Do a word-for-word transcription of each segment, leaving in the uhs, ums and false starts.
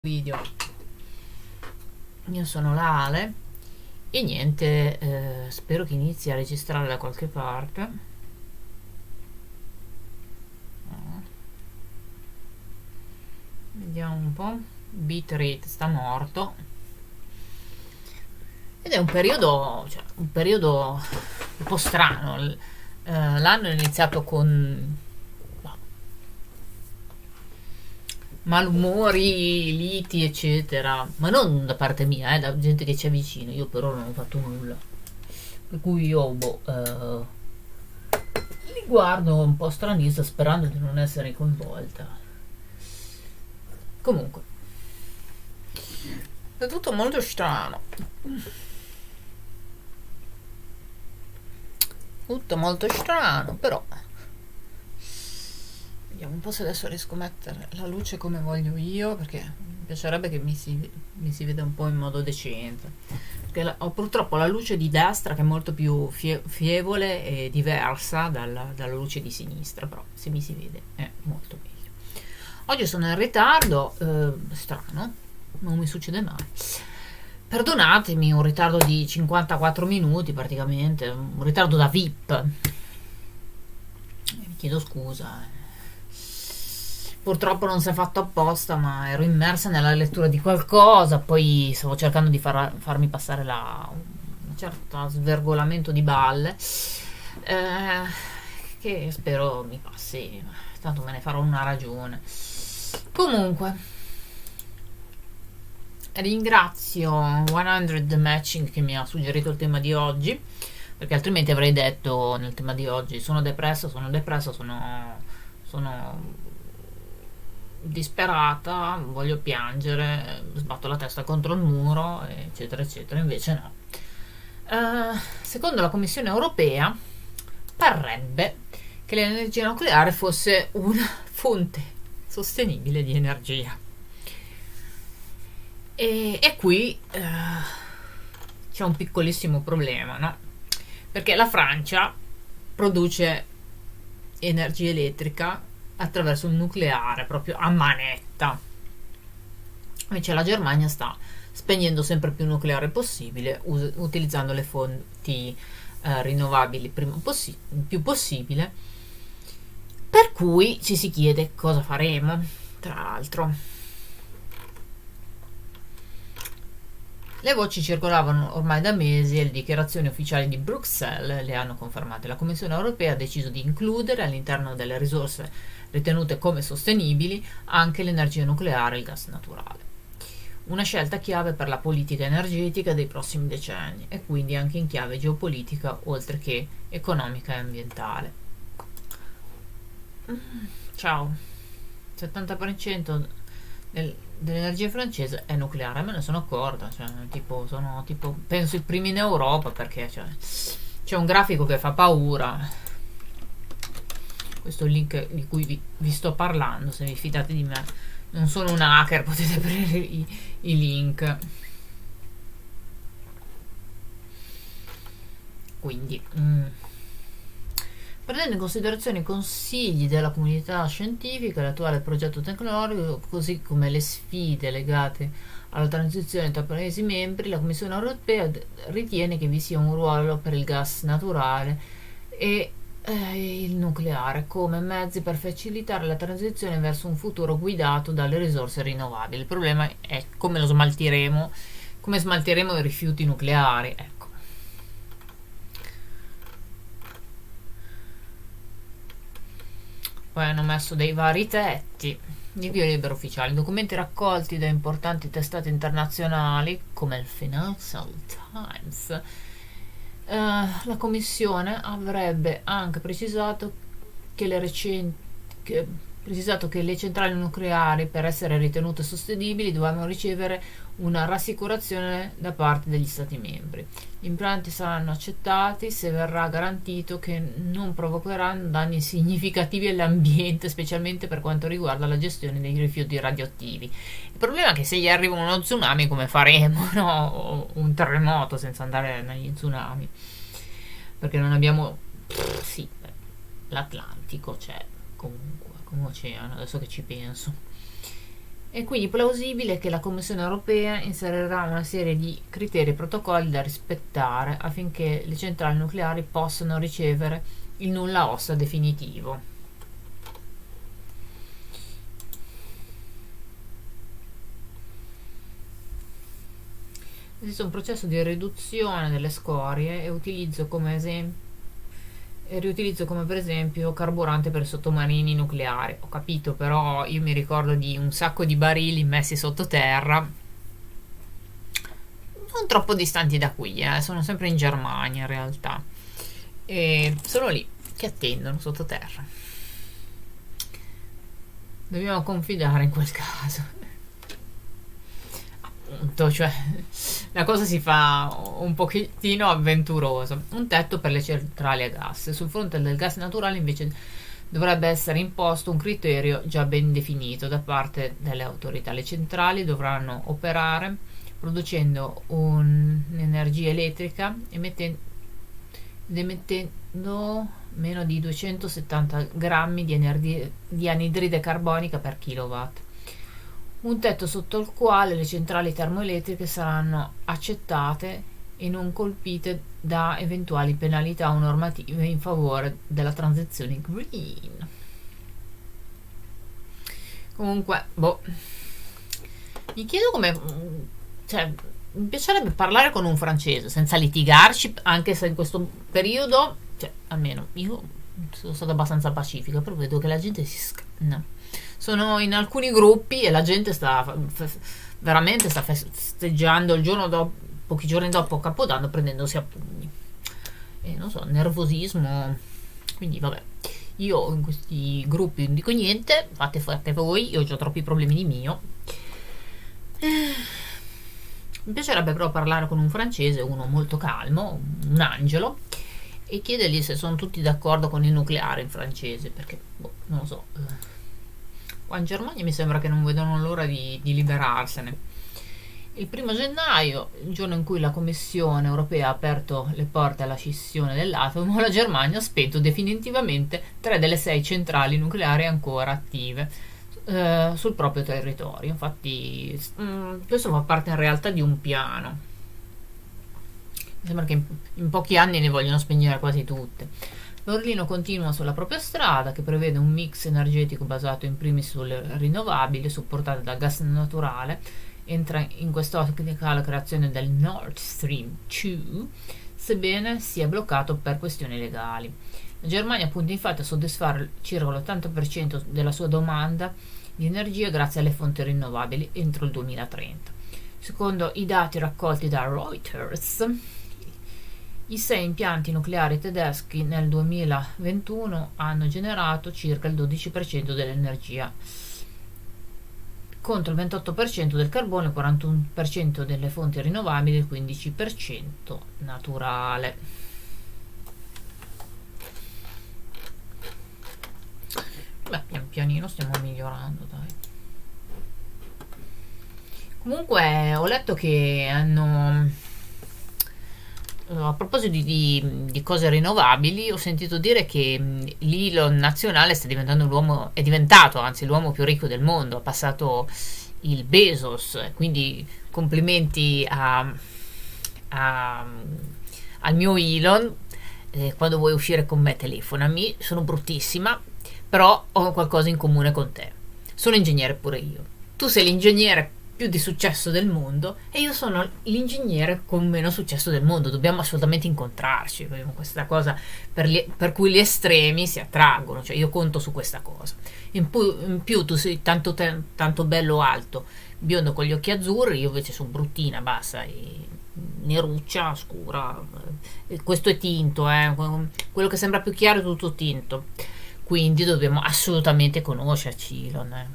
Video. Io sono la Ale e niente, eh, spero che inizi a registrare da qualche parte. Vediamo un po'. Bitrate sta morto ed è un periodo, cioè, un periodo un po' strano. L- eh, l'anno è iniziato con malumori, liti, eccetera, ma non da parte mia, eh, da gente che ci avvicina. Io però non ho fatto nulla, per cui io boh, eh, li guardo un po' stranista sperando di non essere coinvolta. Comunque è tutto molto strano, tutto molto strano, però vediamo un po' se adesso riesco a mettere la luce come voglio io, perché mi piacerebbe che mi si, mi si veda un po' in modo decente, perché la- ho purtroppo la luce di destra che è molto più fie- fievole e diversa dalla, dalla luce di sinistra, però se mi si vede è molto meglio. Oggi sono in ritardo, eh, strano, non mi succede mai. Perdonatemi, un ritardo di cinquantaquattro minuti praticamente, un ritardo da V I P. Mi chiedo scusa. eh. Purtroppo non si è fatto apposta, ma ero immersa nella lettura di qualcosa, poi stavo cercando di far- farmi passare la, un certo svergolamento di balle, eh, che spero mi passi, tanto me ne farò una ragione. Comunque, ringrazio cento The Matching che mi ha suggerito il tema di oggi, perché altrimenti avrei detto nel tema di oggi sono depressa, sono depressa, sono, sono disperata, voglio piangere, sbatto la testa contro il muro, eccetera, eccetera. Invece no. Eh, secondo la Commissione europea, parrebbe che l'energia nucleare fosse una fonte sostenibile di energia. E, e qui eh, c'è un piccolissimo problema, no? Perché la Francia produce energia elettrica attraverso il nucleare, proprio a manetta. Invece la Germania sta spegnendo sempre più nucleare possibile, us- utilizzando le fonti eh, rinnovabili il prima possi- il più possibile. Per cui ci si chiede cosa faremo, tra l'altro. Le voci circolavano ormai da mesi e le dichiarazioni ufficiali di Bruxelles le hanno confermate. La Commissione europea ha deciso di includere all'interno delle risorse ritenute come sostenibili anche l'energia nucleare e il gas naturale. Una scelta chiave per la politica energetica dei prossimi decenni e quindi anche in chiave geopolitica oltre che economica e ambientale. Ciao. settanta per cento del- dell'energia francese è nucleare, me ne sono accorta, cioè, tipo, sono tipo, penso i primi in Europa, perché cioè, c'è un grafico che fa paura. Questo è il link di cui vi, vi sto parlando, se vi fidate di me. Non sono un hacker, potete aprire i, i link. Quindi, mm, prendendo in considerazione i consigli della comunità scientifica, l'attuale progetto tecnologico, così come le sfide legate alla transizione tra paesi membri, la Commissione europea d- ritiene che vi sia un ruolo per il gas naturale e eh, il nucleare come mezzi per facilitare la transizione verso un futuro guidato dalle risorse rinnovabili. Il problema è come lo smaltiremo, come smaltiremo i rifiuti nucleari. Ecco. Poi hanno messo dei vari tetti di via libera ufficiali, documenti raccolti da importanti testate internazionali come il Financial Times. Eh, la Commissione avrebbe anche precisato che le recenti che, precisato che le centrali nucleari, per essere ritenute sostenibili, dovevano ricevere una rassicurazione da parte degli Stati membri. Gli impianti saranno accettati se verrà garantito che non provocheranno danni significativi all'ambiente, specialmente per quanto riguarda la gestione dei rifiuti radioattivi. Il problema è che se gli arriva uno tsunami come faremo, no? O un terremoto, senza andare negli tsunami, perché non abbiamo, pff, sì, l'Atlantico c'è comunque come oceano, adesso che ci penso. È quindi plausibile che la Commissione europea inserirà una serie di criteri e protocolli da rispettare affinché le centrali nucleari possano ricevere il nulla osta definitivo. Esiste un processo di riduzione delle scorie e utilizzo come esempio e riutilizzo come per esempio carburante per sottomarini nucleari. Ho capito, però io mi ricordo di un sacco di barili messi sottoterra, non troppo distanti da qui, eh, sono sempre in Germania in realtà, e sono lì che attendono sottoterra. Dobbiamo confidare in quel caso. Appunto, cioè la cosa si fa un pochettino avventurosa. Un tetto per le centrali a gas. Sul fronte del gas naturale invece dovrebbe essere imposto un criterio già ben definito da parte delle autorità. Le centrali dovranno operare producendo un'energia elettrica emettendo, emettendo meno di duecentosettanta grammi di, energia, di anidride carbonica per kilowatt. Un tetto sotto il quale le centrali termoelettriche saranno accettate e non colpite da eventuali penalità o normative in favore della transizione green. Comunque, boh, mi chiedo come, cioè, mi piacerebbe parlare con un francese senza litigarci, anche se in questo periodo, cioè, almeno io sono stata abbastanza pacifica, però vedo che la gente si scanna. Sono in alcuni gruppi e la gente sta veramente sta festeggiando il giorno dopo, pochi giorni dopo Capodanno, prendendosi a pugni. E non so, nervosismo. Quindi vabbè, io in questi gruppi non dico niente, fate fate voi, io ho già troppi problemi di mio. Eh, mi piacerebbe però parlare con un francese, uno molto calmo, un angelo, e chiedergli se sono tutti d'accordo con il nucleare in francese, perché boh, non lo so. Qua in Germania mi sembra che non vedono l'ora di, di liberarsene. Il primo gennaio, il giorno in cui la Commissione europea ha aperto le porte alla scissione dell'atomo, la Germania ha spento definitivamente tre delle sei centrali nucleari ancora attive eh, sul proprio territorio. Infatti mh, questo fa parte in realtà di un piano. Mi sembra che in, in pochi anni ne vogliono spegnere quasi tutte. Berlino continua sulla propria strada, che prevede un mix energetico basato in primis sulle rinnovabili supportate dal gas naturale. Entra in quest'ottica la creazione del Nord Stream due, sebbene sia bloccato per questioni legali. La Germania punta infatti a soddisfare circa l'ottanta per cento della sua domanda di energia grazie alle fonti rinnovabili entro il duemilatrenta. Secondo i dati raccolti da Reuters, i sei impianti nucleari tedeschi nel duemilaventuno hanno generato circa il dodici per cento dell'energia, contro il ventotto per cento del carbone, il quarantuno per cento delle fonti rinnovabili e il quindici per cento naturale. Beh, pian pianino stiamo migliorando, dai. Comunque ho letto che hanno... A proposito di, di, di cose rinnovabili, ho sentito dire che l'Elon nazionale sta diventando l'uomo, è diventato anzi l'uomo più ricco del mondo, ha passato il Bezos, quindi complimenti a, a, al mio Elon. Eh, quando vuoi uscire con me telefonami, sono bruttissima, però ho qualcosa in comune con te, sono ingegnere pure io, tu sei l'ingegnere più di successo del mondo e io sono l'ingegnere con meno successo del mondo, dobbiamo assolutamente incontrarci, questa cosa per, gli, per cui gli estremi si attraggono, cioè io conto su questa cosa. In più, in più tu sei tanto, te, tanto bello alto, biondo con gli occhi azzurri, io invece sono bruttina, bassa, e neruccia, scura, e questo è tinto, eh. Quello che sembra più chiaro è tutto tinto, quindi dobbiamo assolutamente conoscerci, Elon, eh.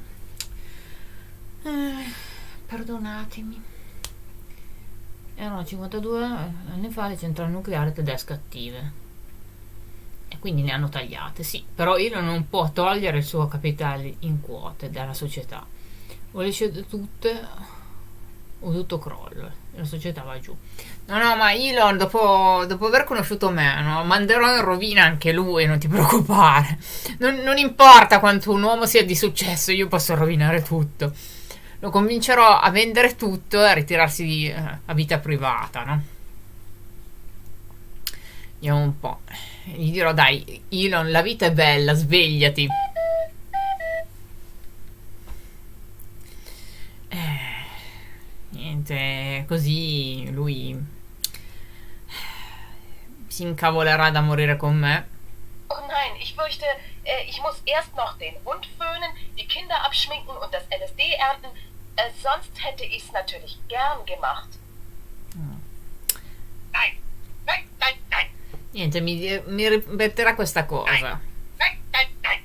Eh. Perdonatemi. Erano cinquantadue anni fa le centrali nucleari tedesche attive e quindi ne hanno tagliate, sì, però Elon non può togliere il suo capitale in quote dalla società, o le cede tutte o tutto crolla e la società va giù. No, no, ma Elon dopo, dopo aver conosciuto me, no, manderò in rovina anche lui, non ti preoccupare, non, non importa quanto un uomo sia di successo, io posso rovinare tutto. lo convincerò a vendere tutto e a ritirarsi eh, a vita privata, no? Vediamo un po'. Gli dirò, dai, Elon, la vita è bella, svegliati. Eh, niente, così lui si incavolerà da morire con me. Oh nein, ich fürchte, äh, ich muss erst noch den Hund föhnen, die Kinder abschminken und das L S D ernten. Äh, sonst hätte ich's natürlich gern gemacht. Mm. Nein, nein, nein, nein. Niente, mi, mi ripeterà questa cosa. Nein, nein, nein, nein.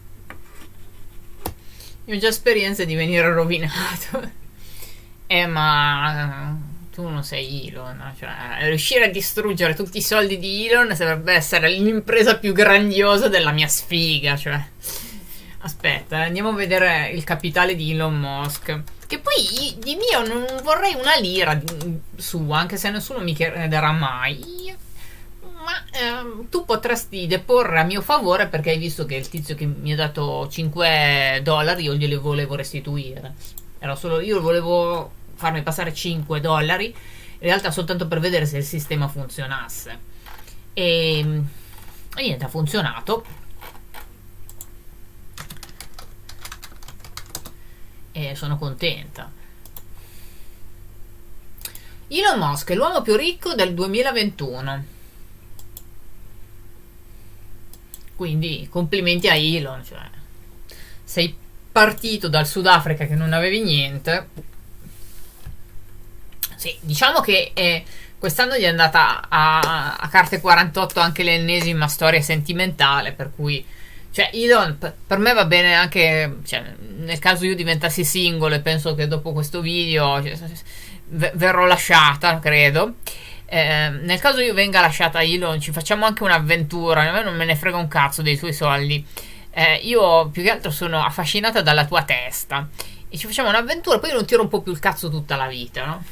Io ho già esperienza di venire rovinato. Eh, ma tu non sei Elon, cioè riuscire a distruggere tutti i soldi di Elon dovrebbe essere l'impresa più grandiosa della mia sfiga, cioè. Aspetta, andiamo a vedere il capitale di Elon Musk. Che poi di mio non vorrei una lira sua, anche se nessuno mi chiederà mai. Ma ehm, tu potresti deporre a mio favore, perché hai visto che il tizio che mi ha dato cinque dollari io glieli volevo restituire. Era solo io volevo farmi passare cinque dollari, in realtà soltanto per vedere se il sistema funzionasse. E, e niente, ha funzionato. E sono contenta. Elon Musk è l'uomo più ricco del duemilaventuno. Quindi complimenti a Elon, cioè sei partito dal Sudafrica che non avevi niente. Sì, diciamo che eh, quest'anno gli è andata a, a carte quarantotto anche l'ennesima storia sentimentale, per cui cioè Elon per, per me va bene anche, cioè, nel caso io diventassi single, e penso che dopo questo video cioè, verrò lasciata, credo. Eh, nel caso io venga lasciata a Elon, ci facciamo anche un'avventura. A me non me ne frega un cazzo dei tuoi soldi. Eh, io più che altro sono affascinata dalla tua testa. E ci facciamo un'avventura, poi non tiro un po' più il cazzo tutta la vita, no?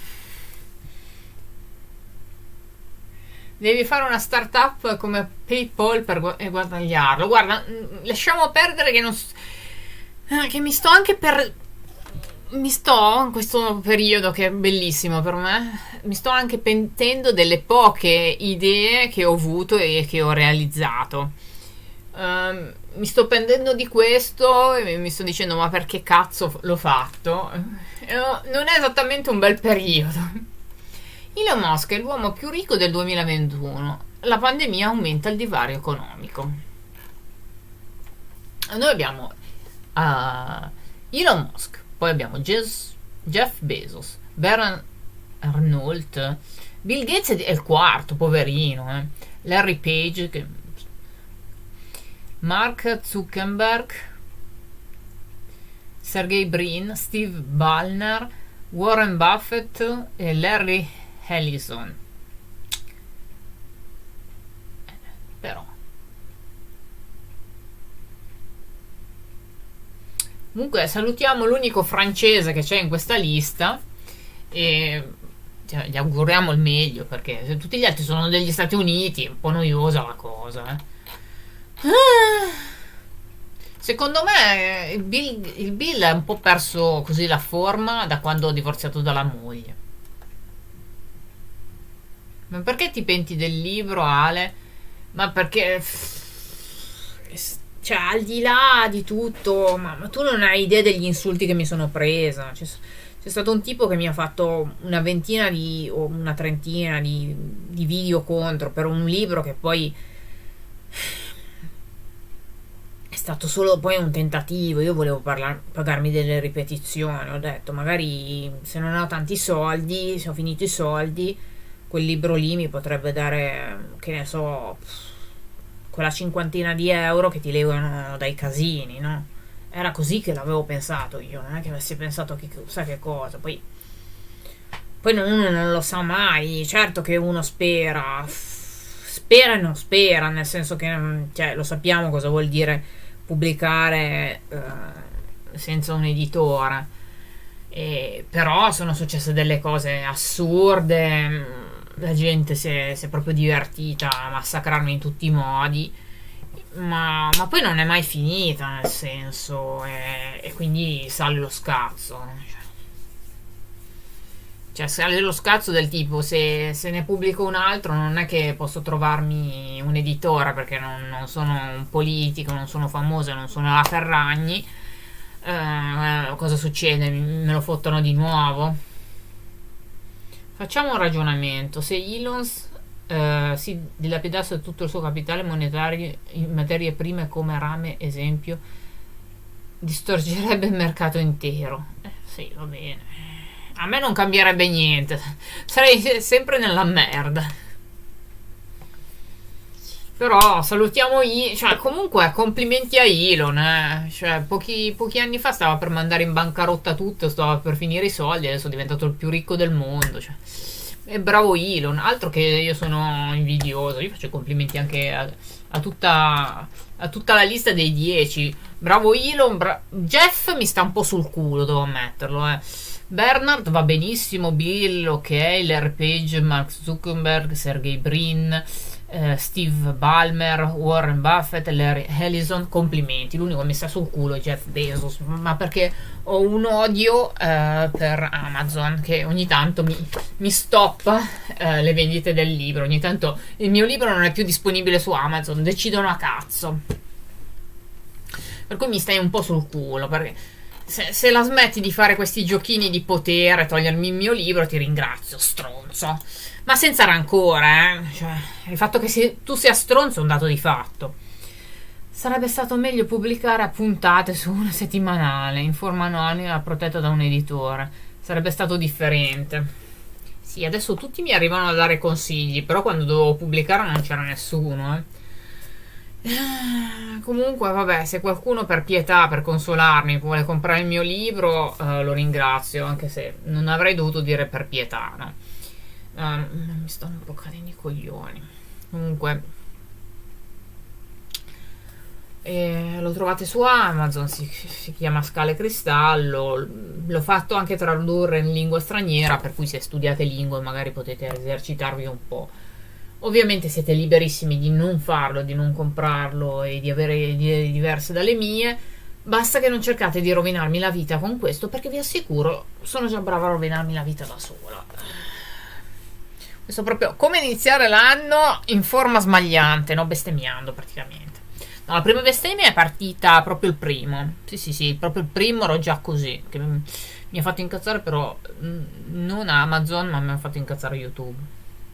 Devi fare una startup come PayPal per gu guadagnarlo. Guarda, lasciamo perdere che non. Che mi sto anche per. Mi sto, in questo periodo che è bellissimo per me, mi sto anche pentendo delle poche idee che ho avuto e che ho realizzato. Um, mi sto pentendo di questo e mi sto dicendo, ma perché cazzo l'ho fatto? E non è esattamente un bel periodo. Elon Musk è l'uomo più ricco del duemilaventuno. La pandemia aumenta il divario economico. Noi abbiamo uh, Elon Musk. Poi abbiamo Jez, Jeff Bezos, Bernard Arnault, Bill Gates è il quarto, poverino, eh. Larry Page, che... Mark Zuckerberg, Sergey Brin, Steve Ballmer, Warren Buffett e Larry Ellison. Però comunque salutiamo l'unico francese che c'è in questa lista e cioè, gli auguriamo il meglio, perché se tutti gli altri sono degli Stati Uniti è un po' noiosa la cosa, eh. ah, secondo me il Bill, il Bill è un po' perso così la forma da quando ha divorziato dalla moglie. Ma perché ti penti del libro, Ale? Ma perché cioè, al di là di tutto, ma, ma tu non hai idea degli insulti che mi sono presa. C'è, c'è stato un tipo che mi ha fatto una ventina di, o una trentina di, di video contro per un libro che poi è stato solo poi un tentativo. Io volevo parlar, pagarmi delle ripetizioni. Ho detto, magari se non ho tanti soldi, se ho finito i soldi, quel libro lì mi potrebbe dare, che ne so, quella cinquantina di euro che ti levano dai casini, no? Era così che l'avevo pensato io, non è che avessi pensato che sa che cosa. Poi poi uno non lo sa mai. Certo che uno spera spera e non spera, nel senso che cioè, lo sappiamo cosa vuol dire pubblicare eh, senza un editore, e, però sono successe delle cose assurde. La gente si è, si è proprio divertita a massacrarmi in tutti i modi, ma, ma poi non è mai finita, nel senso, e, e quindi sale lo scazzo. Cioè, sale lo scazzo del tipo, se, se ne pubblico un altro non è che posso trovarmi un editore, perché non, non sono un politico, non sono famosa, non sono la Ferragni. Eh, cosa succede? Me lo fottono di nuovo? Facciamo un ragionamento. Se Elon eh, si dilapidasse tutto il suo capitale monetario in materie prime come rame, esempio, distorcerebbe il mercato intero. Eh, sì, va bene. A me non cambierebbe niente. Sarei sempre nella merda. Però salutiamo I, cioè comunque complimenti a Elon, eh. Cioè, pochi, pochi anni fa stava per mandare in bancarotta tutto, stava per finire i soldi, adesso è diventato il più ricco del mondo, cioè. E bravo Elon, altro che io sono invidioso, io faccio complimenti anche a, a tutta a tutta la lista dei dieci. Bravo Elon, bra Jeff mi sta un po' sul culo, devo ammetterlo, eh. Bernard va benissimo, Bill, ok, Larry Page, Mark Zuckerberg, Sergey Brin, eh, Steve Ballmer, Warren Buffett, Larry Ellison, complimenti. L'unico che mi sta sul culo è Jeff Bezos, ma perché ho un odio eh, per Amazon che ogni tanto mi, mi stoppa eh, le vendite del libro. Ogni tanto il mio libro non è più disponibile su Amazon, decidono a cazzo. Per cui mi stai un po' sul culo, perché Se, se la smetti di fare questi giochini di potere, togliermi il mio libro, ti ringrazio, stronzo. Ma senza rancore, eh. Cioè, il fatto che si, tu sia stronzo è un dato di fatto. Sarebbe stato meglio pubblicare a puntate su una settimanale, in forma anonima, protetta da un editore. Sarebbe stato differente. Sì, adesso tutti mi arrivano a dare consigli, però quando dovevo pubblicare non c'era nessuno, eh. Comunque vabbè, se qualcuno per pietà, per consolarmi vuole comprare il mio libro, eh, lo ringrazio, anche se non avrei dovuto dire per pietà, no? Um, mi stanno un po' cadendo i coglioni. Comunque eh, lo trovate su Amazon, si, si chiama Scale Cristallo. L'ho fatto anche tradurre in lingua straniera, per cui se studiate lingue magari potete esercitarvi un po'. Ovviamente siete liberissimi di non farlo, di non comprarlo e di avere idee diverse dalle mie. Basta che non cercate di rovinarmi la vita con questo, perché vi assicuro, sono già brava a rovinarmi la vita da sola. Questo è proprio come iniziare l'anno in forma smagliante, no? Bestemmiando praticamente. No, la prima bestemmia è partita proprio il primo. Sì, sì, sì, proprio il primo ero già così. Che mi ha fatto incazzare, però non Amazon, ma mi ha fatto incazzare YouTube.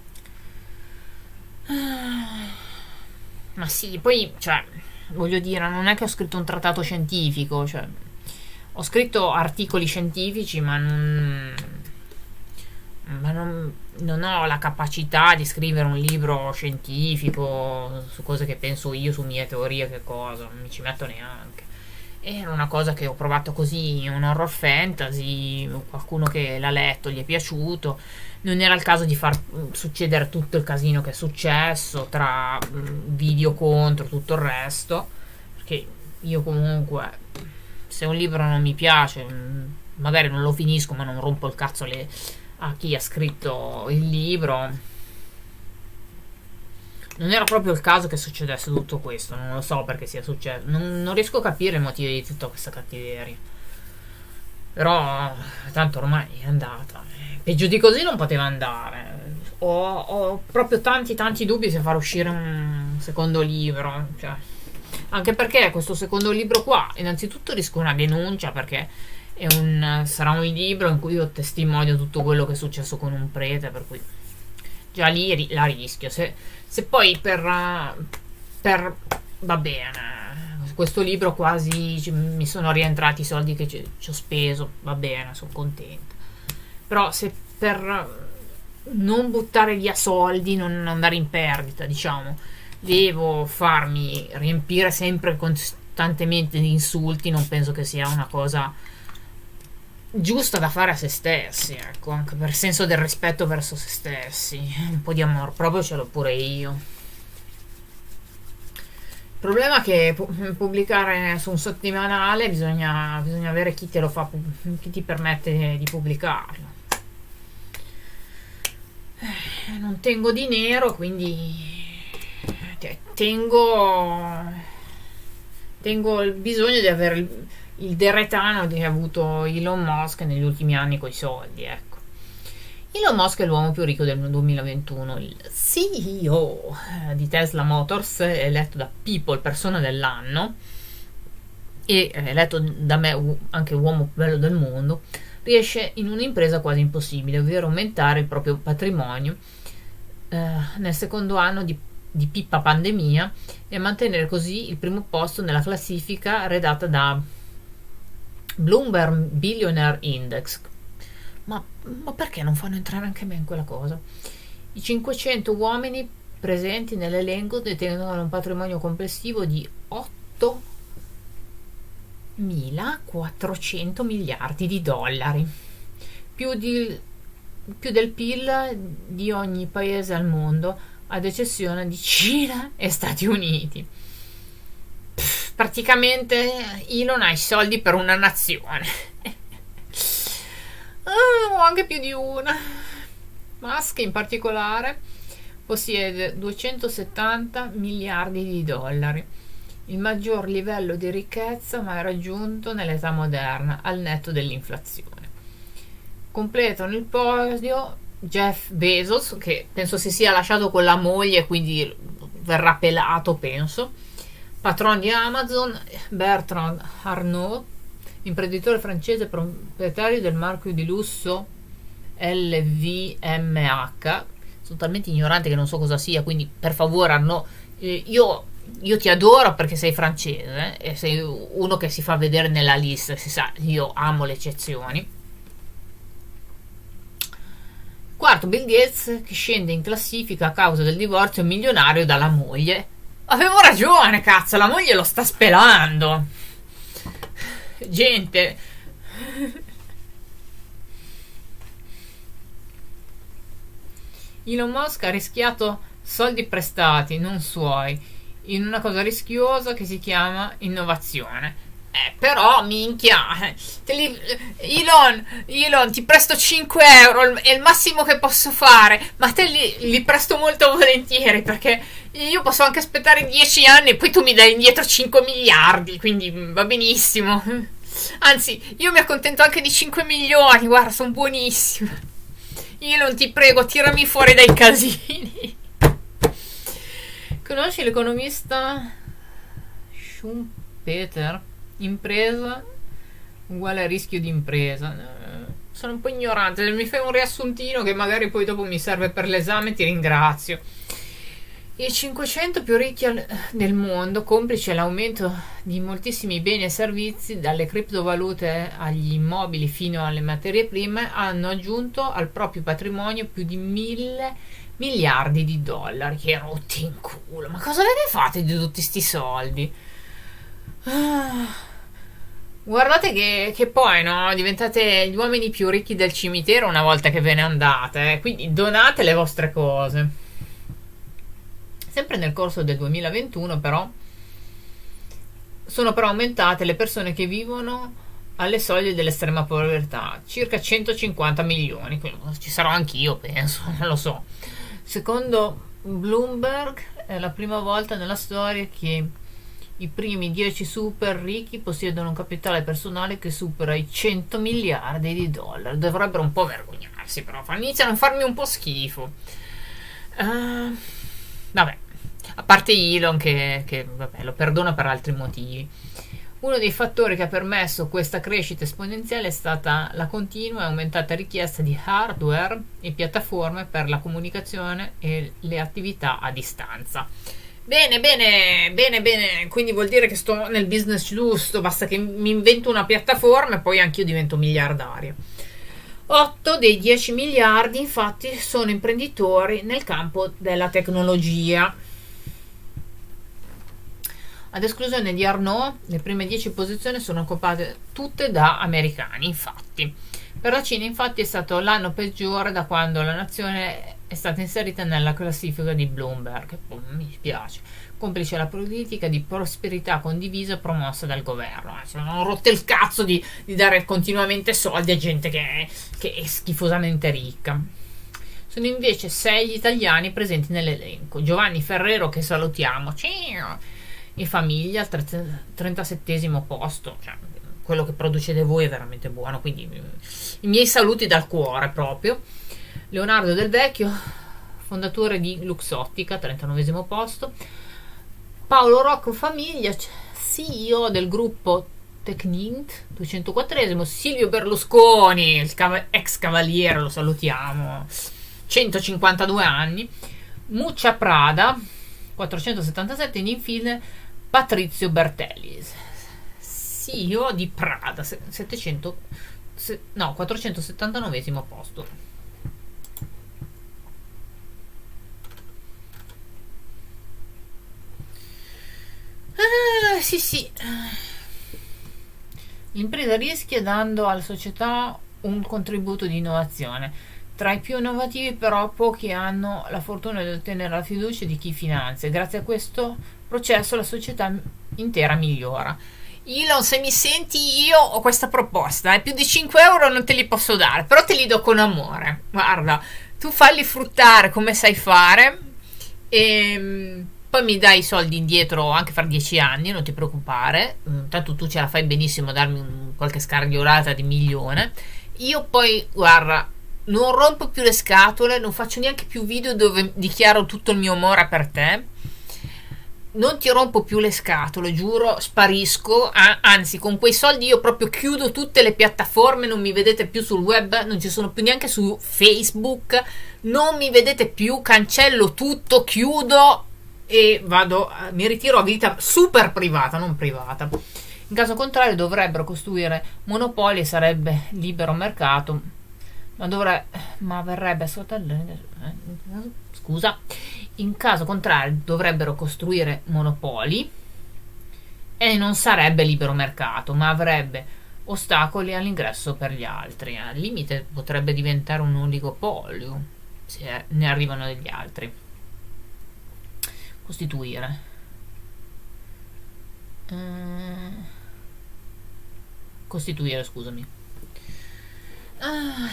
Ma sì, poi, cioè, voglio dire, non è che ho scritto un trattato scientifico, cioè, ho scritto articoli scientifici, ma non, ma non, non ho la capacità di scrivere un libro scientifico su cose che penso io, su mie teorie, che cosa, non mi ci metto neanche. Era una cosa che ho provato così, un horror fantasy, qualcuno che l'ha letto, gli è piaciuto. Non era il caso di far succedere tutto il casino che è successo, tra video contro tutto il resto, perché io comunque, se un libro non mi piace, magari non lo finisco, ma non rompo il cazzo le, a chi ha scritto il libro. Non era proprio il caso che succedesse tutto questo, non lo so perché sia successo, non, non riesco a capire i motivi di tutta questa cattiveria. Però tanto ormai è andata. Peggio di così non poteva andare. Ho, ho proprio tanti tanti dubbi se far uscire un secondo libro, cioè, anche perché questo secondo libro qua innanzitutto rischio una denuncia, perché è un, sarà un libro in cui io testimonio tutto quello che è successo con un prete, per cui già lì la rischio. Se, se poi per, per va bene, questo libro quasi mi sono rientrati i soldi che ci, ci ho speso, va bene, sono contenta. Però se per non buttare via soldi, non andare in perdita, diciamo, devo farmi riempire sempre costantemente di insulti, non penso che sia una cosa giusta da fare a se stessi, ecco, anche per senso del rispetto verso se stessi. Un po' di amor proprio ce l'ho pure io. Il problema è che pubblicare su un settimanale bisogna, bisogna avere chi te lo fa, chi ti permette di pubblicarlo. Non tengo dinero, quindi tengo tengo il bisogno di avere il, il deretano che ha avuto Elon Musk negli ultimi anni coi soldi, ecco. Elon Musk è l'uomo più ricco del duemilaventuno, il C E O di Tesla Motors, eletto da People persona dell'anno e eletto da me anche uomo più bello del mondo, riesce in un'impresa quasi impossibile, ovvero aumentare il proprio patrimonio eh, nel secondo anno di, di pippa pandemia e mantenere così il primo posto nella classifica redatta da Bloomberg Billionaire Index. Ma, ma perché non fanno entrare anche me in quella cosa? I cinquecento uomini presenti nell'elenco detengono un patrimonio complessivo di ottomilaquattrocento miliardi di dollari, più, di, più del P I L di ogni paese al mondo, ad eccezione di Cina e Stati Uniti. Pff, praticamente Elon ha i soldi per una nazione. O anche più di una. Musk in particolare possiede duecentosettanta miliardi di dollari, il maggior livello di ricchezza mai raggiunto nell'età moderna al netto dell'inflazione. Completano il podio Jeff Bezos, che penso si sia lasciato con la moglie, quindi verrà pelato, penso, patron di Amazon, Bertrand Arnault, imprenditore francese proprietario del marchio di lusso L V M H. Sono talmente ignorante che non so cosa sia, quindi per favore Arnaud, eh, io, io ti adoro perché sei francese eh, e sei uno che si fa vedere nella lista, si sa, io amo le eccezioni. Quarto, Bill Gates, che scende in classifica a causa del divorzio milionario dalla moglie. Avevo ragione, cazzo, la moglie lo sta spelando. Gente, Elon Musk ha rischiato soldi prestati, non suoi, in una cosa rischiosa che si chiama innovazione. Eh, però, minchia, te li, Elon, Elon, ti presto cinque euro, è il massimo che posso fare, ma te li, li presto molto volentieri, perché io posso anche aspettare dieci anni e poi tu mi dai indietro cinque miliardi, quindi va benissimo. Anzi, io mi accontento anche di cinque milioni, guarda, sono buonissimo. Elon, ti prego, tirami fuori dai casini. Conosci l'economista Schumpeter? Impresa uguale a rischio di impresa. Sono un po' ignorante, mi fai un riassuntino che magari poi dopo mi serve per l'esame, ti ringrazio. I cinquecento più ricchi del mondo, complice l'aumento di moltissimi beni e servizi, dalle criptovalute agli immobili fino alle materie prime, hanno aggiunto al proprio patrimonio più di mille miliardi di dollari. Che rotti in culo, ma cosa ve ne fate di tutti sti soldi? Ah, guardate che, che poi no, diventate gli uomini più ricchi del cimitero una volta che ve ne andate, eh? Quindi donate le vostre cose. Sempre nel corso del duemilaventuno però sono però aumentate le persone che vivono alle soglie dell'estrema povertà, circa centocinquanta milioni, ci sarò anch'io penso, non lo so. Secondo Bloomberg è la prima volta nella storia che i primi dieci super ricchi possiedono un capitale personale che supera i cento miliardi di dollari. Dovrebbero un po' vergognarsi, però iniziano a farmi un po' schifo. Uh, vabbè, a parte Elon che, che vabbè, lo perdono per altri motivi. Uno dei fattori che ha permesso questa crescita esponenziale è stata la continua e aumentata richiesta di hardware e piattaforme per la comunicazione e le attività a distanza. Bene, bene, bene, bene, quindi vuol dire che sto nel business giusto, basta che mi invento una piattaforma e poi anch'io divento miliardario. otto dei dieci miliardi infatti sono imprenditori nel campo della tecnologia. Ad esclusione di Arnault, le prime dieci posizioni sono occupate tutte da americani, infatti. Per la Cina, infatti, è stato l'anno peggiore da quando la nazione è stata inserita nella classifica di Bloomberg. Oh, mi spiace. Complice la politica di prosperità condivisa promossa dal governo. Eh, sono rotte il cazzo di, di dare continuamente soldi a gente che è, che è schifosamente ricca. Sono invece sei gli italiani presenti nell'elenco. Giovanni Ferrero, che salutiamo, ciao, e famiglia al trentasettesimo posto, cioè quello che producete voi è veramente buono, quindi i miei saluti dal cuore proprio. Leonardo Del Vecchio, fondatore di Luxottica, trentanovesimo posto. Paolo Rocco Famiglia, C E O del gruppo Tecnint, duecentoquattresimo. Silvio Berlusconi, il cav- ex cavaliere, lo salutiamo, centocinquantadue anni. Muccia Prada, quattrocentosettantasette. E infine Patrizio Bertelli, C E O di Prada, settecento, no, quattrocentosettantanovesimo posto. Ah, sì, sì. L'impresa rischia dando alla società un contributo di innovazione. Tra i più innovativi, però, pochi hanno la fortuna di ottenere la fiducia di chi finanzia. Grazie a questo processo la società intera migliora. Elon, se mi senti, io ho questa proposta, eh? Più di cinque euro non te li posso dare, però te li do con amore. Guarda, tu falli fruttare come sai fare e poi mi dai i soldi indietro anche fra dieci anni, non ti preoccupare, tanto tu ce la fai benissimo a darmi un, qualche scarghiolata di milione. Io poi, guarda, non rompo più le scatole, non faccio neanche più video dove dichiaro tutto il mio amore per te, non ti rompo più le scatole, giuro, sparisco, ah, anzi con quei soldi io proprio chiudo tutte le piattaforme, non mi vedete più sul web, non ci sono più neanche su Facebook, non mi vedete più, cancello tutto, chiudo e vado, mi ritiro a vita super privata, non privata. In caso contrario dovrebbero costruire monopoli e sarebbe libero mercato, ma dovrebbe, ma verrebbe scusa, in caso contrario dovrebbero costruire monopoli e non sarebbe libero mercato, ma avrebbe ostacoli all'ingresso per gli altri. Al limite potrebbe diventare un oligopolio se ne arrivano degli altri. Costituire uh, costituire scusami uh.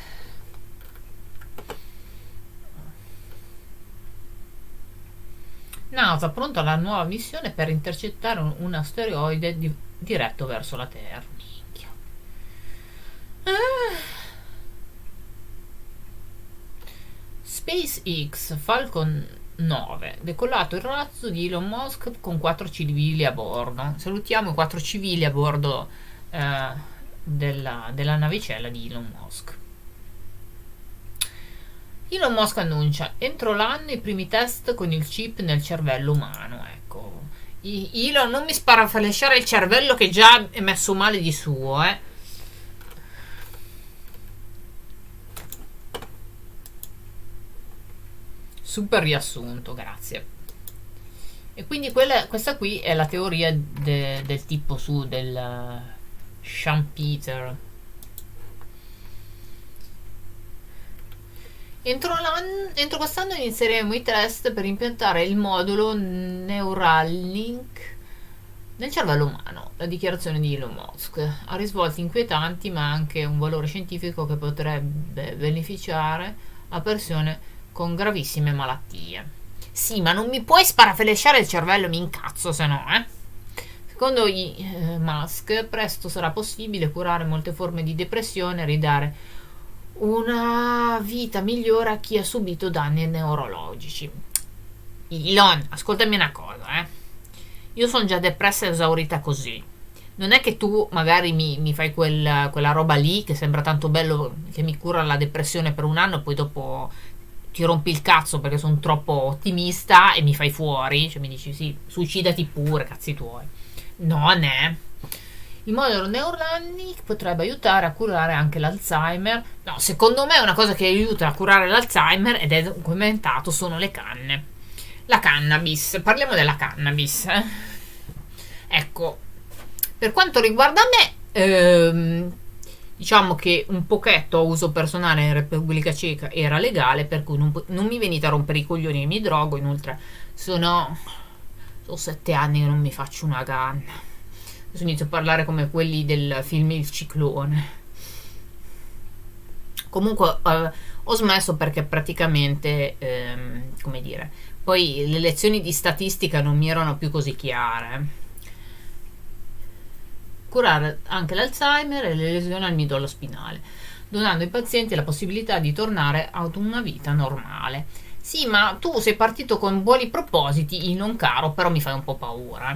NASA pronta alla nuova missione per intercettare un, un asteroide di, diretto verso la Terra. Minchia. Uh. SpaceX Falcon nove, decollato il razzo di Elon Musk con quattro civili a bordo. Salutiamo i quattro civili a bordo eh, della, della navicella di Elon Musk. Elon Musk annuncia entro l'anno i primi test con il chip nel cervello umano. Ecco, I, Elon non mi spara a falesciare il cervello che già è messo male di suo, eh. Super riassunto, grazie. E quindi quella, questa qui è la teoria de, del tipo su del uh, Schumpeter. Entro, entro quest'anno inizieremo i test per impiantare il modulo Neuralink nel cervello umano. La dichiarazione di Elon Musk ha risvolti inquietanti, ma anche un valore scientifico che potrebbe beneficiare a persone con gravissime malattie. Sì, ma non mi puoi sparafellesciare il cervello, mi incazzo se no, eh? Secondo i eh, Musk, presto sarà possibile curare molte forme di depressione e ridare una vita migliore a chi ha subito danni neurologici. Elon, ascoltami una cosa, eh? Io sono già depressa e esaurita così. Non è che tu magari mi, mi fai quel, quella roba lì che sembra tanto bello, che mi cura la depressione per un anno e poi dopo ti rompi il cazzo perché sono troppo ottimista e mi fai fuori, cioè mi dici sì, suicidati pure, cazzi tuoi. No, ne. Il modello Neuralink potrebbe aiutare a curare anche l'Alzheimer. No, secondo me una cosa che aiuta a curare l'Alzheimer, ed è documentato, sono le canne. La cannabis, parliamo della cannabis. Eh? Ecco, per quanto riguarda me, ehm, diciamo che un pochetto a uso personale in Repubblica Ceca era legale, per cui non, non mi venite a rompere i coglioni e mi drogo. Inoltre sono, sono sette anni che non mi faccio una canna. Adesso inizio a parlare come quelli del film Il Ciclone. Comunque eh, ho smesso perché praticamente ehm, come dire, poi le lezioni di statistica non mi erano più così chiare. Curare anche l'Alzheimer e le lesioni al midollo spinale. donando ai pazienti la possibilità di tornare ad una vita normale. Sì, ma tu sei partito con buoni propositi, il non caro, però mi fai un po' paura.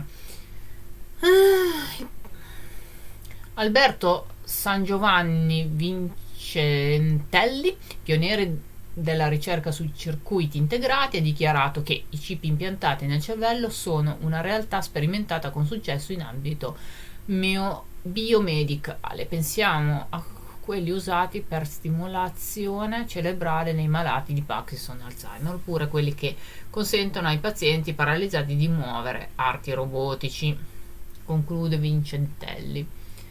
Ah, Alberto Sangiovanni Vincentelli, pioniere della ricerca sui circuiti integrati, ha dichiarato che i chip impiantati nel cervello sono una realtà sperimentata con successo in ambito biomedicale. Pensiamo a quelli usati per stimolazione cerebrale nei malati di Parkinson e Alzheimer, oppure quelli che consentono ai pazienti paralizzati di muovere arti robotici, conclude Vincentelli.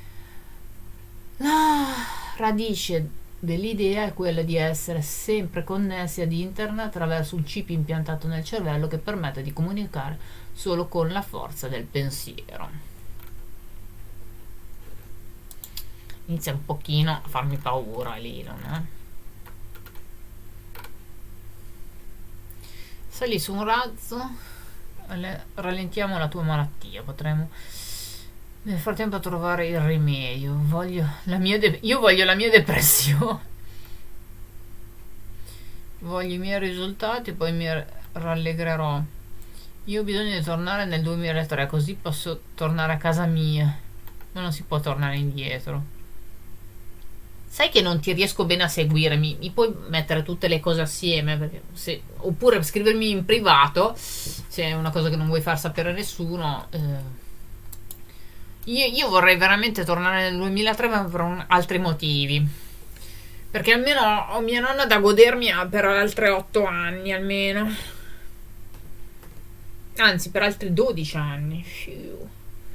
La radice dell'idea è quella di essere sempre connessi ad internet attraverso un chip impiantato nel cervello che permette di comunicare solo con la forza del pensiero. Inizia un pochino a farmi paura Elon, eh? Sali su un razzo, rallentiamo la tua malattia, potremo nel frattempo trovare il rimedio. Voglio la mia de- io voglio la mia depressione, voglio i miei risultati, poi mi rallegrerò. Io ho bisogno di tornare nel duemilatré, così posso tornare a casa mia, ma non si può tornare indietro. Sai che non ti riesco bene a seguire, mi, mi puoi mettere tutte le cose assieme, perché se, oppure scrivermi in privato se è una cosa che non vuoi far sapere a nessuno. eh, io, io vorrei veramente tornare nel duemilatré, ma per un, altri motivi, perché almeno ho mia nonna da godermi per altri otto anni almeno, anzi per altri dodici anni. Fiu.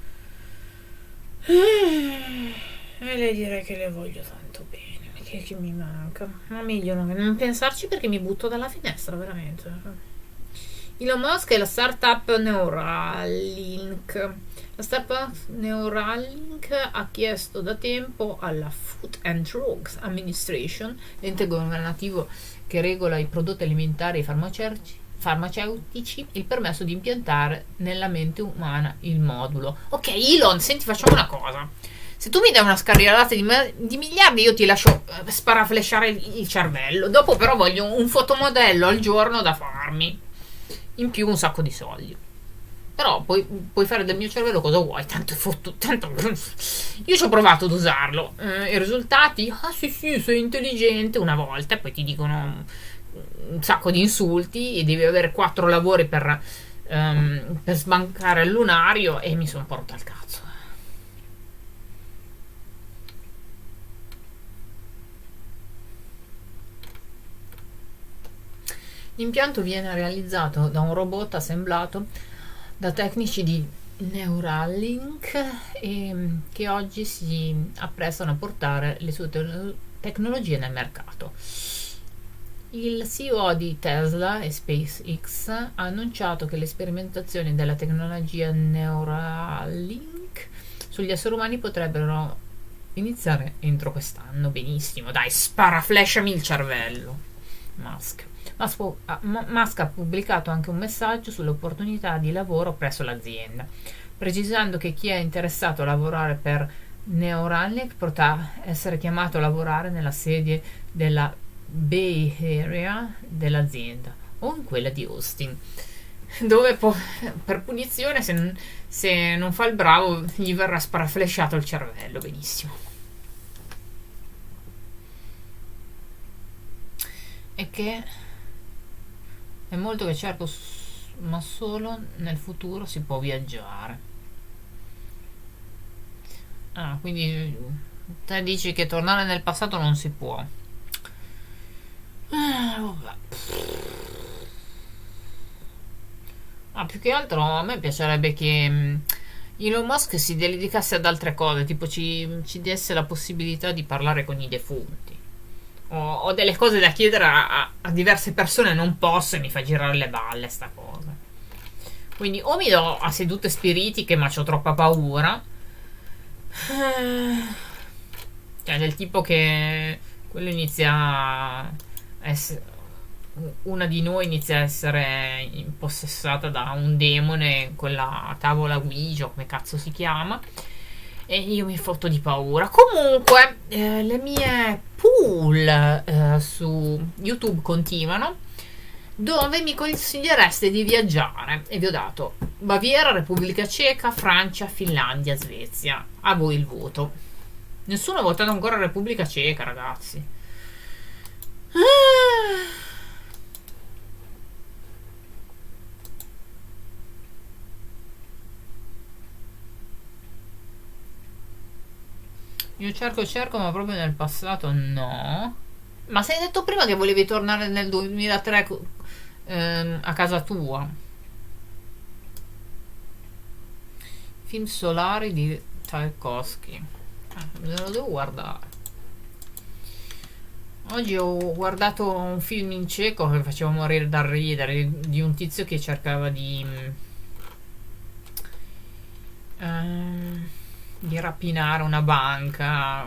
E le direi che le voglio tanto bene, perché che mi manca. Ma meglio non, non pensarci, perché mi butto dalla finestra, veramente. Elon Musk e la startup Neuralink. La startup Neuralink ha chiesto da tempo alla Food and Drugs Administration, l'ente governativo che regola i prodotti alimentari e farmaceutici, farmaceutici, il permesso di impiantare nella mente umana il modulo. Ok, Elon, senti, facciamo una cosa. Se tu mi dai una scarrellata di, di miliardi, io ti lascio sparaflesciare il, il cervello. Dopo però voglio un fotomodello al giorno da farmi. In più un sacco di soldi. Però puoi, puoi fare del mio cervello cosa vuoi. Tanto, fotto, tanto io ci ho provato ad usarlo. Eh, I risultati? Ah sì sì, sei intelligente una volta. E poi ti dicono un sacco di insulti. E devi avere quattro lavori per, um, per sbancare il lunario. E mi sono un po' rotto al cazzo. L'impianto viene realizzato da un robot assemblato da tecnici di Neuralink e che oggi si apprestano a portare le sue te- tecnologie nel mercato. Il C E O di Tesla e SpaceX ha annunciato che le sperimentazioni della tecnologia Neuralink sugli esseri umani potrebbero iniziare entro quest'anno. Benissimo, dai, sparaflesciami il cervello, Musk. Musk ha pubblicato anche un messaggio sulle opportunità di lavoro presso l'azienda, precisando che chi è interessato a lavorare per Neuralink potrà essere chiamato a lavorare nella sede della Bay Area dell'azienda o in quella di Austin, dove po- per punizione, se non, se non fa il bravo, gli verrà sparaflesciato il cervello. Benissimo. E che è molto che certo, ma solo nel futuro si può viaggiare. Ah, quindi te dici che tornare nel passato non si può. Ah, vabbè. Ah, più che altro a me piacerebbe che mh, Elon Musk si dedicasse ad altre cose, tipo ci, ci desse la possibilità di parlare con i defunti. Ho delle cose da chiedere a, a diverse persone, non posso, e mi fa girare le balle sta cosa. Quindi o mi do a sedute spiritiche, ma c'ho troppa paura, cioè del tipo che quello inizia a essere, una di noi inizia a essere impossessata da un demone, quella tavola Ouija, come cazzo si chiama, e io mi fotto di paura. Comunque eh, le mie pool eh, su YouTube continuano, dove mi consigliereste di viaggiare, e vi ho dato Baviera, Repubblica Ceca, Francia, Finlandia, Svezia. A voi il voto. Nessuno ha votato ancora Repubblica Ceca, ragazzi. Ah. Io cerco cerco ma proprio nel passato no. Ma sei detto prima che volevi tornare nel duemilatré ehm, a casa tua. Film solari di Tchaikovsky. Ah, me lo devo guardare. Oggi ho guardato un film in ceco che faceva morire dal ridere, di un tizio che cercava di ehm, di rapinare una banca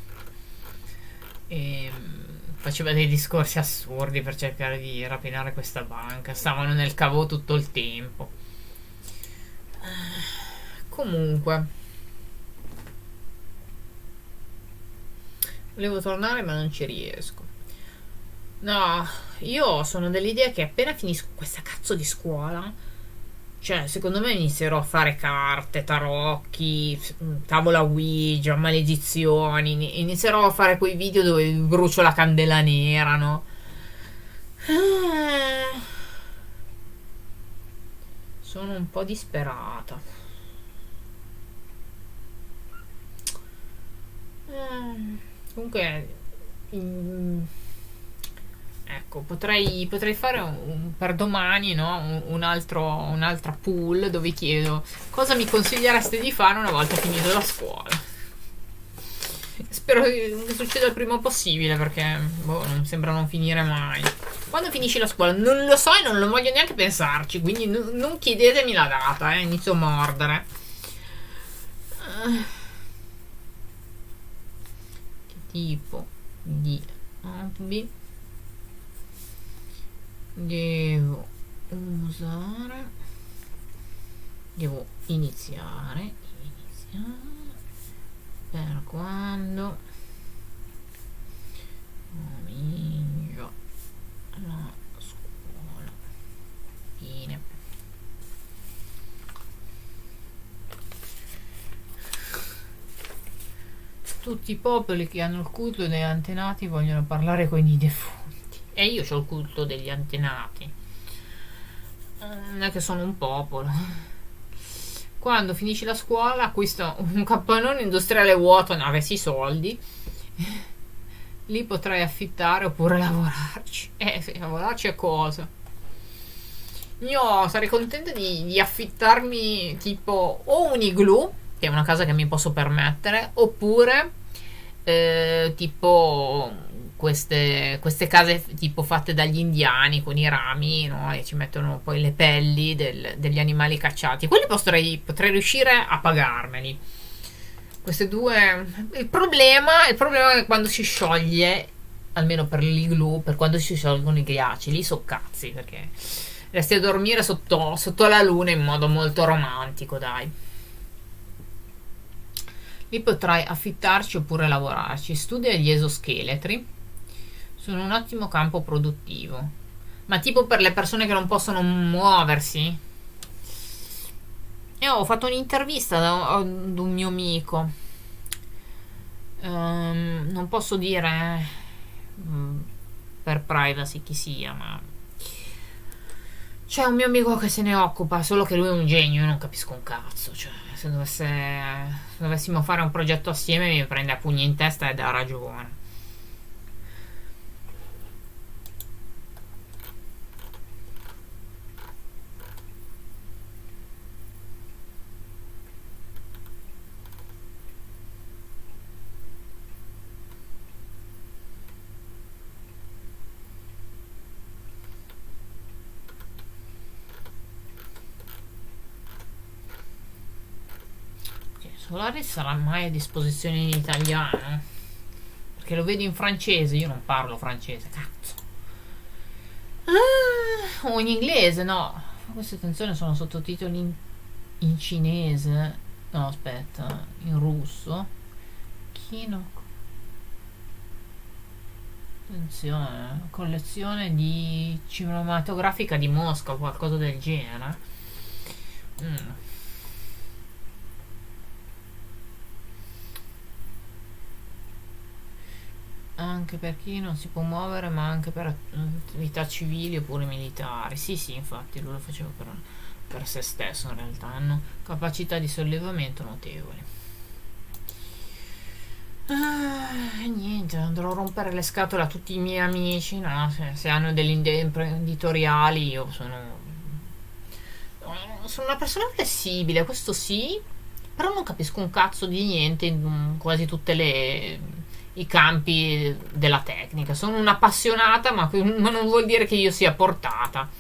e faceva dei discorsi assurdi per cercare di rapinare questa banca. Stavano nel cavo tutto il tempo. Comunque volevo tornare ma non ci riesco. No, io sono dell'idea che appena finisco questa cazzo di scuola, cioè secondo me inizierò a fare carte, tarocchi, tavola Ouija, maledizioni, inizierò a fare quei video dove brucio la candela nera, no? Sono un po' disperata. Comunque mm, ecco, potrei, potrei fare un, un- per domani, no? Un, un altro, un'altra pool dove chiedo cosa mi consigliereste di fare una volta finito la scuola. Spero che succeda il prima possibile, perché boh, non sembra non finire mai. Quando finisci la scuola? Non lo so e non lo voglio neanche pensarci, quindi n- non chiedetemi la data, eh, inizio a mordere. Eh, che tipo di hobby devo usare? Devo iniziare, iniziare per quando comincio la scuola. Fine. Tutti i popoli che hanno il culto degli antenati vogliono parlare con i defunti. E io ho il culto degli antenati. Non è che sono un popolo. Quando finisci la scuola acquisto un capannone industriale vuoto, ne avessi i soldi. Lì potrai affittare oppure lavorarci. Eh, sì, lavorarci a cosa? Io sarei contenta di, di affittarmi tipo o un igloo, che è una casa che mi posso permettere, oppure eh, tipo queste, queste case tipo fatte dagli indiani con i rami, no? E ci mettono poi le pelli del- degli animali cacciati. Quelli potrei, potrei riuscire a pagarmeli. Queste due. Il problema, il problema è che quando si scioglie, almeno per l'igloo, per quando si sciolgono i ghiacci, lì so cazzi, perché resti a dormire sotto, sotto la luna in modo molto romantico, dai. Lì potrai affittarci oppure lavorarci. Studia gli esoscheletri. Sono un ottimo campo produttivo. Ma tipo per le persone che non possono muoversi? Io ho fatto un'intervista da- ad un mio amico. Ehm, non posso dire mm, per privacy chi sia, ma c'è un mio amico che se ne occupa, solo che lui è un genio, io non capisco un cazzo. Cioè, se dovesse, se dovessimo fare un progetto assieme mi prende a pugni in testa ed ha ragione. Ok, Solaris sarà mai a disposizione in italiano? Perché lo vedo in francese, io non parlo francese, cazzo. Ah, o in inglese, no. Queste attenzione sono sottotitoli in, in cinese. no, aspetta, in russo. Kino, attenzione, collezione di cinematografica di Mosca, qualcosa del genere. Mm. Anche per chi non si può muovere, ma anche per attività civili oppure militari. Sì, sì, infatti lui lo faceva per, per se stesso in realtà. Hanno capacità di sollevamento notevoli. Ah, niente, andrò a rompere le scatole a tutti i miei amici, no? Se, se hanno delle idee imprenditoriali, io sono... Sono una persona flessibile, questo sì, però non capisco un cazzo di niente in quasi tutte le i campi della tecnica. Sono un'appassionata, ma, ma non vuol dire che io sia portata.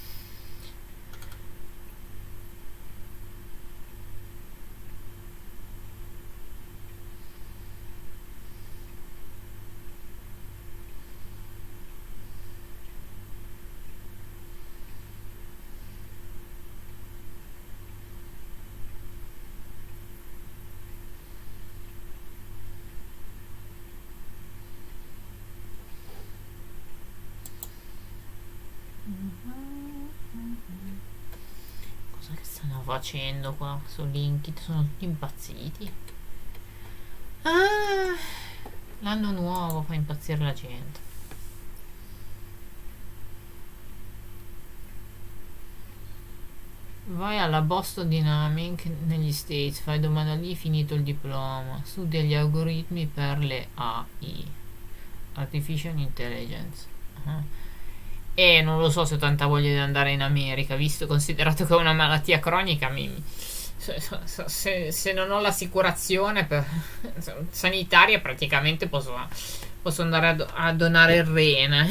Cosa che stanno facendo qua su LinkedIn? Sono tutti impazziti. Ah, l'anno nuovo fa impazzire la gente. Vai alla Boston Dynamic negli States, fai domanda lì, finito il diploma, studia gli algoritmi per le A I, Artificial Intelligence. Uh-huh. E non lo so se ho tanta voglia di andare in America, visto considerato che ho una malattia cronica, mi, se, se, se non ho l'assicurazione per, sanitaria, praticamente posso, posso andare a, do, a donare il rene.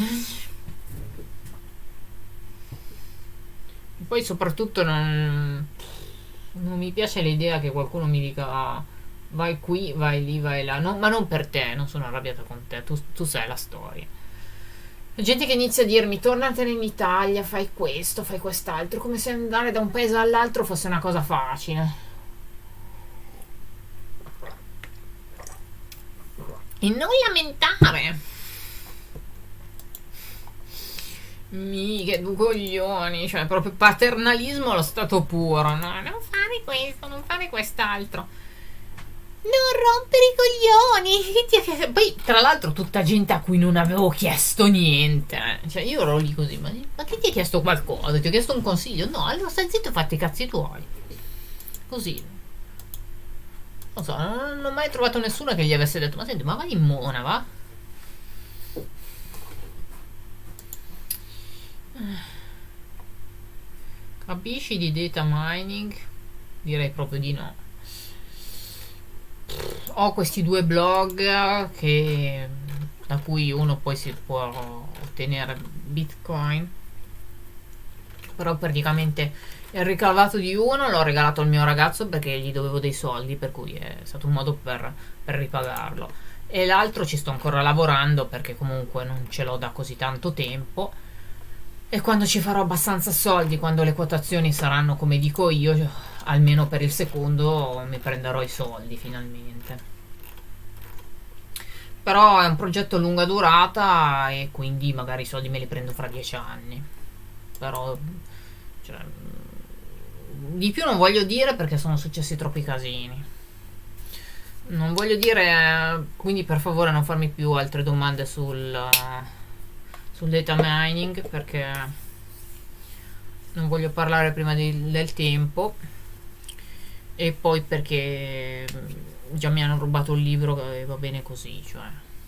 Poi soprattutto non, non mi piace l'idea che qualcuno mi dica ah, vai qui, vai lì, vai là, no, ma non per te, non sono arrabbiata con te, tu, tu sai la storia. La gente che inizia a dirmi tornatene in Italia, fai questo, fai quest'altro, come se andare da un paese all'altro fosse una cosa facile. E non lamentare. Mi, che due coglioni, cioè proprio paternalismo allo stato puro, no? Non fare questo, non fare quest'altro. Non rompere i coglioni. Poi, tra l'altro, tutta gente a cui non avevo chiesto niente. Cioè, io ero lì così, ma, ma che ti ha chiesto qualcosa? Ti ho chiesto un consiglio? No, allora stai zitto e fatti i cazzi tuoi. Così. Non so, non, non ho mai trovato nessuno che gli avesse detto, ma senti, ma vai in mona, va? Capisci di data mining? Direi proprio di no. Ho questi due blog che, da cui uno poi si può ottenere bitcoin, però praticamente il ricavato di uno l'ho regalato al mio ragazzo perché gli dovevo dei soldi, per cui è stato un modo per, per ripagarlo, e l'altro ci sto ancora lavorando perché comunque non ce l'ho da così tanto tempo, e quando ci farò abbastanza soldi, quando le quotazioni saranno come dico io, almeno per il secondo mi prenderò i soldi finalmente. Però è un progetto a lunga durata e quindi magari i soldi me li prendo fra dieci anni. Però cioè, di più non voglio dire perché sono successi troppi casini. Non voglio dire, quindi per favore non farmi più altre domande sul sul data mining perché non voglio parlare prima di, del tempo, e poi perché già mi hanno rubato il libro e va bene così, cioè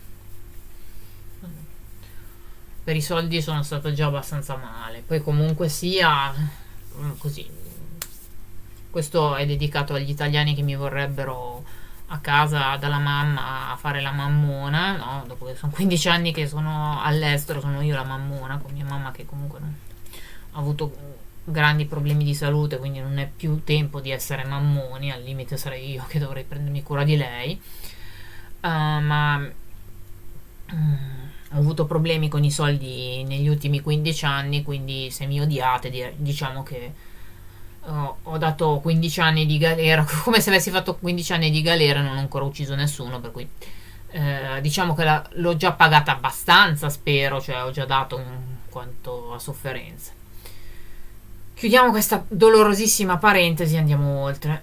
per i soldi sono stato già abbastanza male. Poi comunque sia così, questo è dedicato agli italiani che mi vorrebbero a casa dalla mamma a fare la mammona, no? Dopo che sono quindici anni che sono all'estero, sono io la mammona con mia mamma che comunque non, ha avuto grandi problemi di salute, quindi non è più tempo di essere mammoni, al limite sarei io che dovrei prendermi cura di lei. Uh, ma um, ho avuto problemi con i soldi negli ultimi quindici anni, quindi se mi odiate diciamo che ho, ho dato quindici anni di galera, come se avessi fatto quindici anni di galera e non ho ancora ucciso nessuno, per cui eh, diciamo che la- l'ho già pagata abbastanza, spero, cioè ho già dato un quanto a sofferenza. Chiudiamo questa dolorosissima parentesi e andiamo oltre.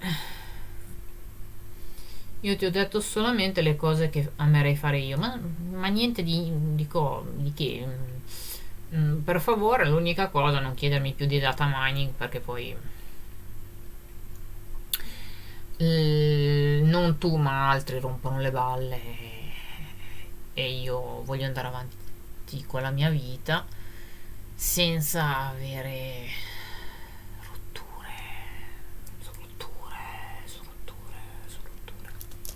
Io ti ho detto solamente le cose che amerei fare io, ma, ma niente di, di, co- di che. Mm, per favore, l'unica cosa, non chiedermi più di data mining perché poi eh, non tu ma altri rompono le balle e, e io voglio andare avanti con la mia vita senza avere rotture su rotture su rotture su rotture.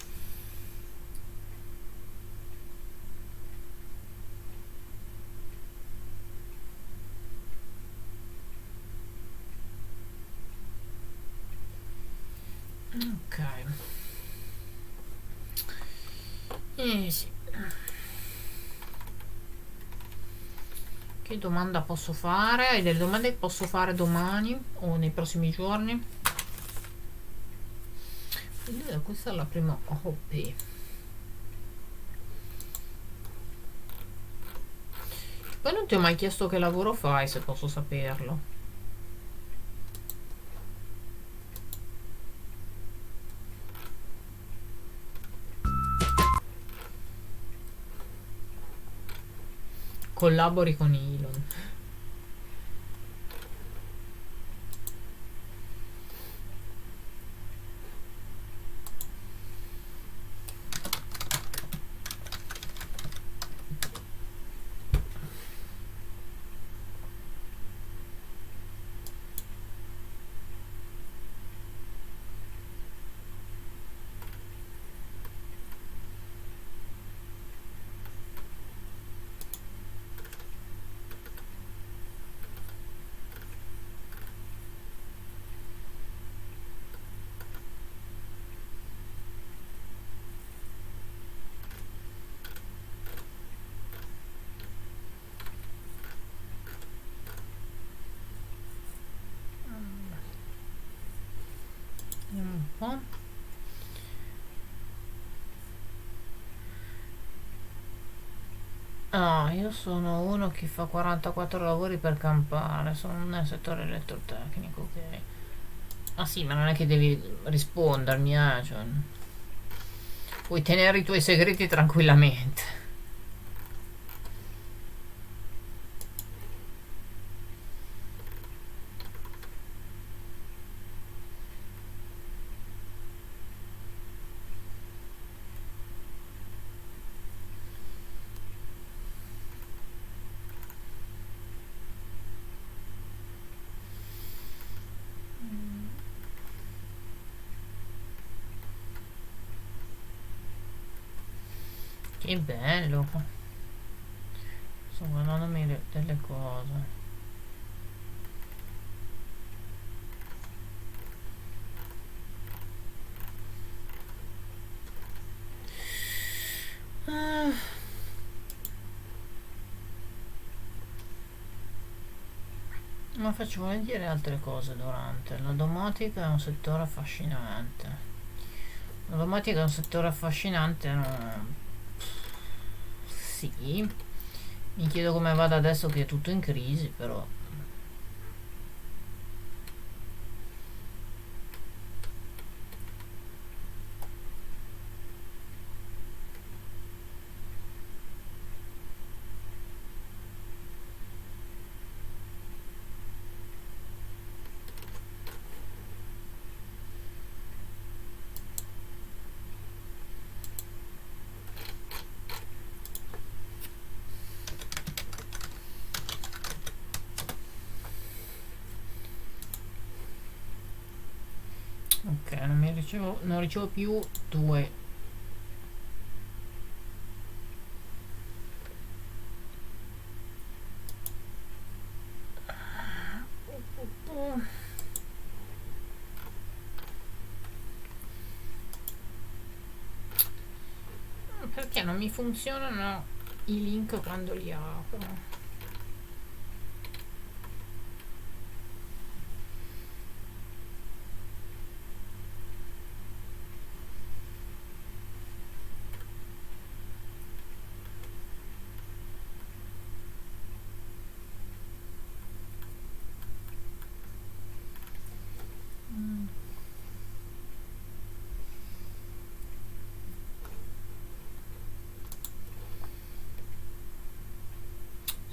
Ok. Eh sì. Che domanda posso fare? Hai delle domande che posso fare domani o nei prossimi giorni? Eh, Questa è la prima O P. Poi non ti ho mai chiesto che lavoro fai, se posso saperlo. Collabori con Elon. Vediamo un po'. Ah, io sono uno che fa quarantaquattro lavori per campare, sono nel settore elettrotecnico, ok. Ah sì, ma non è che devi rispondermi, eh, cioè, puoi tenere i tuoi segreti tranquillamente. Che bello. Sto guardandomi le- delle cose. Ah, ma faccio volentieri altre cose durante. La domotica è un settore affascinante. La domotica è un settore affascinante, no? Sì. Mi chiedo come vada adesso che è tutto in crisi, però. Ok, non mi ricevo, non ricevo più due. Perché non mi funzionano i link quando li apro?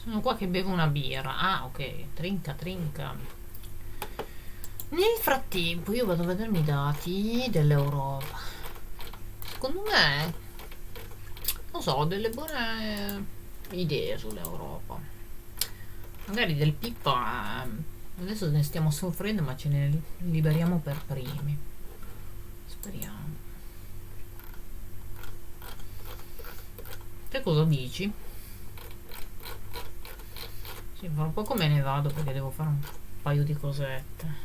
Sono qua che bevo una birra. Ah, ok. Trinca, trinca. Nel frattempo io vado a vedermi i dati dell'Europa. Secondo me, non so, ho delle buone idee sull'Europa. Magari del Pippa adesso ne stiamo soffrendo, ma ce ne liberiamo per primi. Speriamo. Che cosa dici? Sì, fra un poco me ne vado perché devo fare un paio di cosette.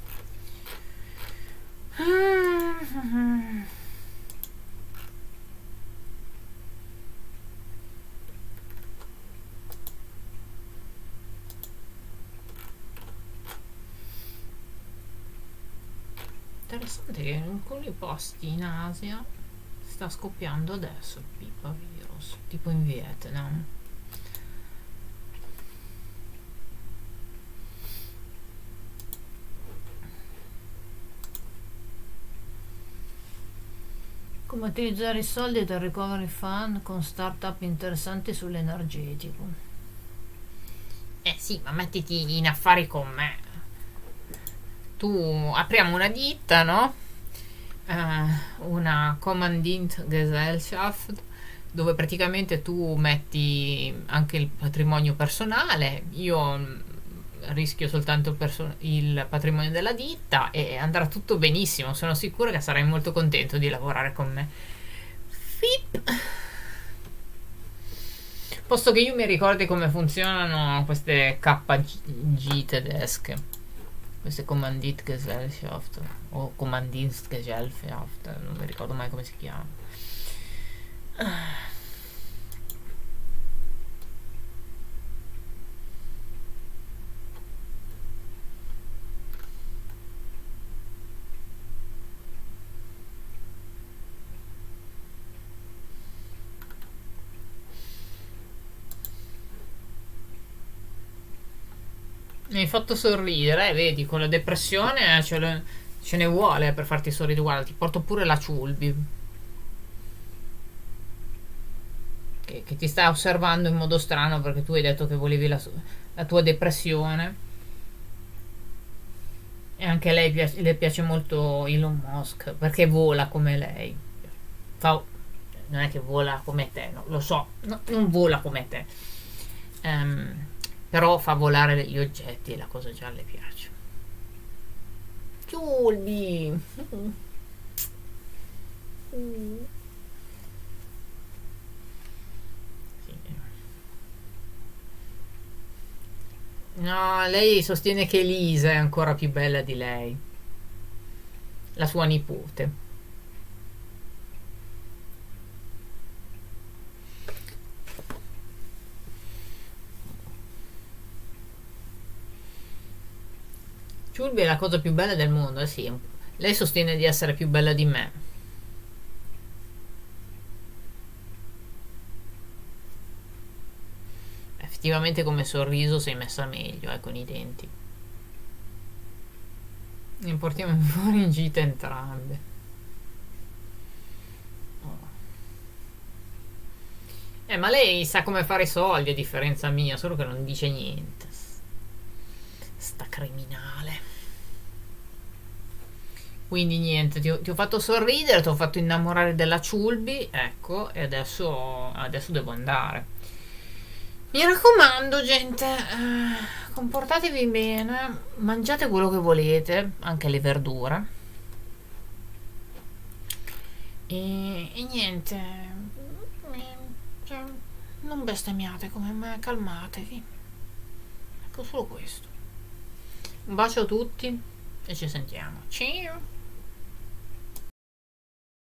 Interessante che in alcuni posti in Asia sta scoppiando adesso il Pippa virus, tipo in Vietnam. Come utilizzare i soldi del Recovery Fund con start-up interessanti sull'energetico. Eh sì, ma mettiti in affari con me. Tu apriamo una ditta, no? Uh, una Kommanditgesellschaft, dove praticamente tu metti anche il patrimonio personale. Io rischio soltanto il patrimonio della ditta e andrà tutto benissimo. Sono sicura che sarai molto contento di lavorare con me. Fip. Posto che io mi ricordi come funzionano queste K G tedesche, queste Kommanditgesellschaft o Kommanditgesellschaft, non mi ricordo mai come si chiama. Mi hai fatto sorridere, eh, vedi, con la depressione ce, le, ce ne vuole per farti sorridere. Guarda, ti porto pure la Ciulbi che, che ti sta osservando in modo strano perché tu hai detto che volevi la, la tua depressione. E anche a lei piace, le piace molto Elon Musk perché vola come lei. Fa, non è che vola come te, no, lo so, no, non vola come te. Um, però fa volare gli oggetti e la cosa già le piace. Ciulbi. Mm. Sì. No, lei sostiene che Elisa è ancora più bella di lei, la sua nipote. Ciulbi è la cosa più bella del mondo, eh sì. Lei sostiene di essere più bella di me. Effettivamente come sorriso sei messa meglio, eh, con i denti. Ne portiamo fuori in gita entrambe. Oh. Eh, ma lei sa come fare i soldi a differenza mia, solo che non dice niente. Sta criminale. Quindi niente, ti ho, ti ho fatto sorridere, ti ho fatto innamorare della Ciulbi, ecco, e adesso, adesso devo andare. Mi raccomando, gente, eh, comportatevi bene, mangiate quello che volete, anche le verdure. E, e niente, cioè, non bestemmiate come me, calmatevi. Ecco, solo questo. Un bacio a tutti e ci sentiamo. Ciao!